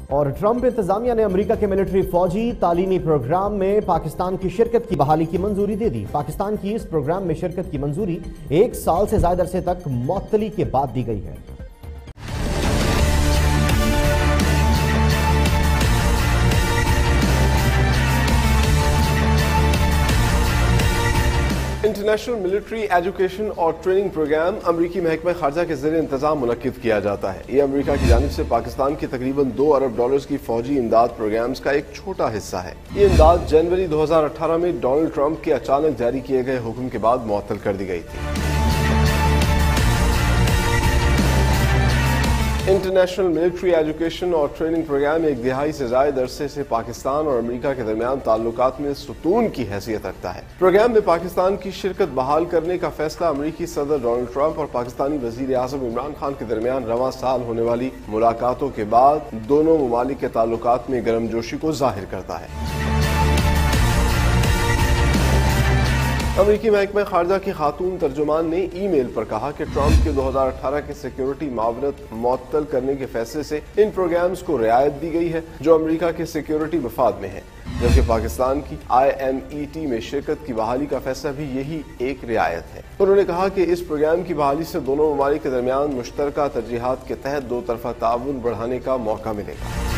اور ٹرمپ انتظامیہ نے امریکہ کے ملٹری فوجی تعلیمی پروگرام میں پاکستان کی شرکت کی بحالی کی منظوری دے دی۔ پاکستان کی اس پروگرام میں شرکت کی منظوری 1 سال سے زائد عرصے تک معطلی کے بعد دی گئی ہے۔ انٹرنیشنل ملٹری ایجوکیشن اور ٹریننگ پروگرام امریکی محکمہ خارجہ کے زیر انتظام منعقد کیا جاتا ہے۔ یہ امریکہ کی جانب سے پاکستان کی تقریباً $2 ارب کی فوجی امداد پروگرامز کا ایک چھوٹا حصہ ہے۔ یہ امداد جنوری 2018 میں ڈونلڈ ٹرمپ کے اچانک جاری کیے گئے حکم کے بعد معطل کر دی گئی تھی۔ انٹرنیشنل ملٹری ایجوکیشن اور ٹریننگ پروگرام 1 دہائی سے زائد عرصے سے پاکستان اور امریکہ کے درمیان تعلقات میں ستون کی حیثیت رکھتا ہے۔ پروگرام میں پاکستان کی شرکت بحال کرنے کا فیصلہ امریکی صدر ڈونلڈ ٹرمپ اور پاکستانی وزیر اعظم عمران خان کے درمیان رواں سال ہونے والی ملاقاتوں کے بعد دونوں ممالک کے تعلقات میں گرمجوشی کو ظاہر کرتا ہے۔ امریکی محکمہ خارجہ کی خاتون ترجمان نے ای میل پر کہا کہ ٹرمپ کے 2018 کے سیکیورٹی معاونت معطل کرنے کے فیصلے سے ان پروگرامز کو رعایت دی گئی ہے جو امریکہ کے سیکیورٹی مفاد میں ہیں، جبکہ پاکستان کی IMET میں شرکت کی بحالی کا فیصلہ بھی یہی ایک رعایت ہے۔ انہوں نے کہا کہ اس پروگرام کی بحالی سے دونوں ممالک کے درمیان مشترکہ ترجیحات کے تحت 2 طرفہ تعاون بڑھانے کا موقع ملے گا۔